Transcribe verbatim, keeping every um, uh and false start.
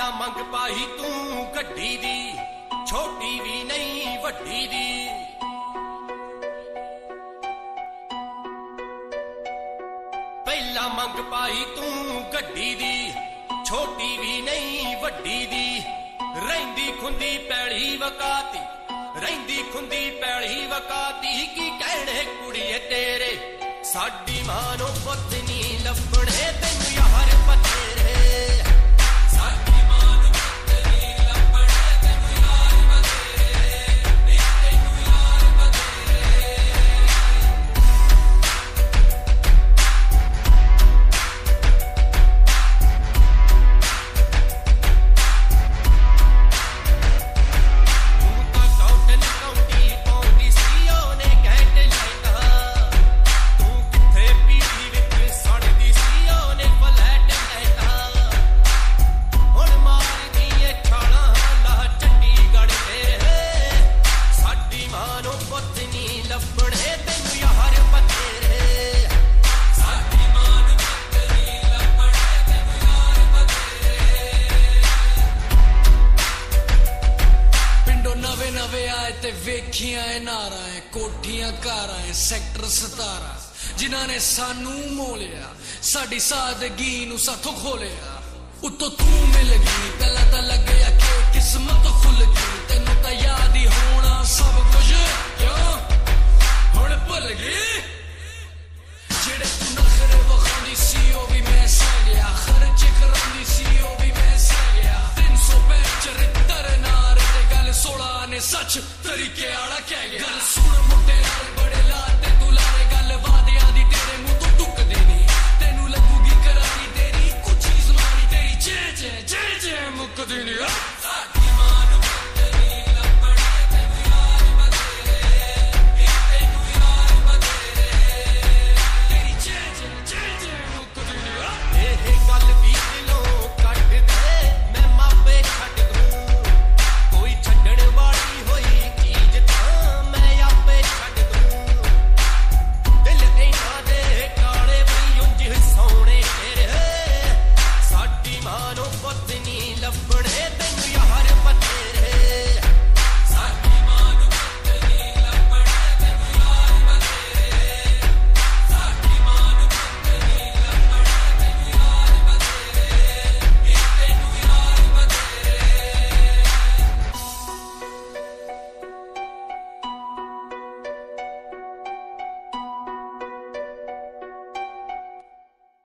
ਪਹਿਲਾਂ ਮੰਗ ਪਾਈ ਤੂੰ ਗੱਡੀ ਦੀ, ਛੋਟੀ ਵੀ ਨਹੀਂ ਵੱਡੀ ਦੀ। ਪਹਿਲਾਂ ਮੰਗ ਪਾਈ ਤੂੰ ਗੱਡੀ ਦੀ, ਛੋਟੀ ਵੀ ਨਹੀਂ ਵੱਡੀ ਦੀ। ਰਹਿੰਦੀ ਖੁੰਦੀ ਪੈਲੀ ਵਕਾਤੀ, ਰਹਿੰਦੀ ਖੁੰਦੀ ਪੈਲੀ ਵਕਾਤੀ। ਕੀ ਕਹਿਣੇ ਕੁੜੀਏ ਤੇਰੇ, ਸਾਡੀ ਮਾਂ ਨੂੰ ਪੁੱਤ ਨੀ ਲੱਭਣੇ ਤੈਨੂੰ ਯਾਰ ਬਥੇਰੇ। ਸਾਡੀ ਮਾਂ ਨੂੰ ਪੁੱਤ ਨੀ ਲੱਭਣੇ ਤੈਨੂੰ ਯਾਰ ਬਥੇਰੇ, ਨੀ ਤੈਨੂੰ ਯਾਰ ਬਥੇਰੇ। ਤੂੰ ਤਾਂ ਕੌਟਨ ਕੌਂਟੀ ਪਾਉਂਦੀ ਸੀ ਉਹਨੇ ਕਹਿਟ ਲੈਂਦਾ, ਤੂੰ ਕਿੱਥੇ ਪੀੜੀ ਵਿੱਚ ਸੜਦੀ ਸੀ ਉਹਨੇ ਫਲੈਟ ਲੈਂਦਾ। ਹੁਣ ਮਾਰਦੀ ਏ ਛਾਲਾਂ ਲਾ ਚੰਡੀਗੜ੍ਹ ਦੇ, ਸਾਡੀ ਮਾਂ ਨੂੰ ਪੁੱਤ ਨੀ ਲੱਭਣੇ ਤੈਨੂੰ ਯਾਰ ਬਥੇਰੇ। ਸਾਡੀ ਮਾਂ ਨੂੰ ਪੁੱਤ ਨੀ ਲੱਭਣੇ ਤੈਨੂੰ ਯਾਰ ਬਥੇਰੇ। ਪਿੰਡੋਂ ਨਵੇਂ ਨਵੇਂ ਆਏ ਤੇ ਵੇਖੀਆਂ ਏ ਨਾਰਾਂ ਏ, ਕੋਠੀਆਂ ਕਾਰਾਂ ਏ, ਸੈਕਟਰ ਸਤਾਰਾਂ, ਜਿਨ੍ਹਾਂ ਨੇ ਸਾਨੂੰ ਮੋਲਿਆ, ਸਾਡੀ ਸਾਦਗੀ ਨੂੰ ਸਾਥੋਂ ਖੋਲਿਆ। ਉੱਤੋਂ ਤੂੰ ਮਿਲ ਗਈ, ਪਹਿਲਾਂ ਤਾਂ ਲੱਗਿਆ ਕਿ ਕਿਸਮਤ ਖੁੱਲ ਗਈ। ਤੈਨੂੰ ਤਾਂ ਯਾਦ ਹੀ ਹੋਣਾ ਸਭ ਕੁਝ, ਕਿਉਂ ਹੁਣ ਭੁੱਲ ਗਈ। ਜਿਹੜੇ ਤੂੰ ਨਖਰੇ ਵਿਖਾਉਂਦੀ ਸੀ ਉਹ ਵੀ ਮੈਂ ਸਹਿ ਗਿਆ, ਖਰਚੇ ਕਰਾਉਂਦੀ ਸੀ ਉਹ ਵੀ ਮੈਂ ਸਹਿ ਗਿਆ। ਤਿੰਨ ਸੌ ਪੈਂਚ ਚਰਿੱਤਰ ਨਾਰ ਤੇ ਗੱਲ ਸੋਲਾਂ ਨੇ ਸੱਚ ਤਰੀਕੇ ਵਾਲਾ ਕਹਿ ਗਿਆ। ਗੱਲ ਸੁਣ ਮੁੰਡੇ ਨਾਲ ਬੜੇ